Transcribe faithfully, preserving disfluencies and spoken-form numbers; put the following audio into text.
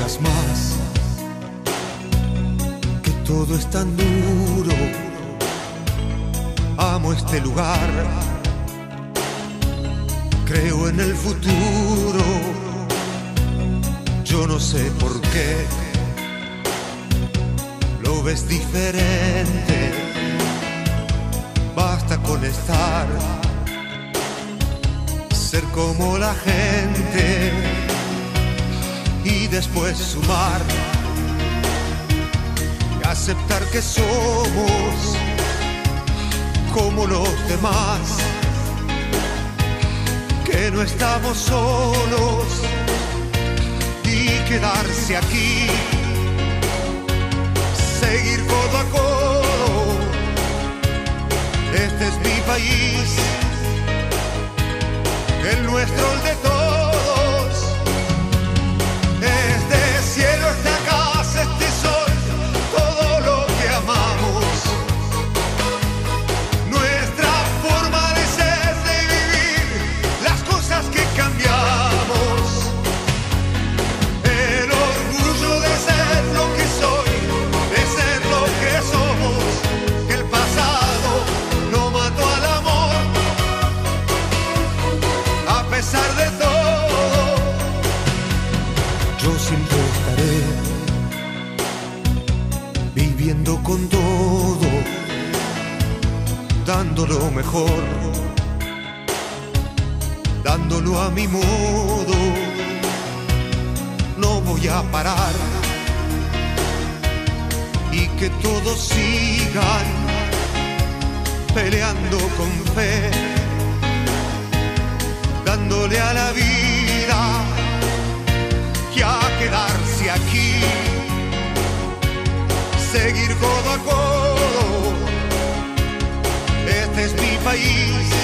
digas más, que todo es tan duro. Amo este lugar, creo en el futuro. Yo no sé por qué lo ves diferente. Basta con estar, ser como la gente y después sumar y aceptar que somos como los demás, que no estamos solos y quedarse aquí, seguir codo a codo. Este es mi país, el nuestro, el de todos. Este cielo, esta casa, este sol, todo lo que amamos. Nuestra forma de ser, de vivir, las cosas que cambiamos. El orgullo de ser lo que soy, de ser lo que somos. Que el pasado no mató al amor, a pesar de todo. Yo siempre estaré viviendo con todo, dando lo mejor, dándolo a mi modo. No voy a parar y que todos sigan peleando con fe, dándole a la vida y a quedarse aquí, seguir codo a codo. Este es mi país,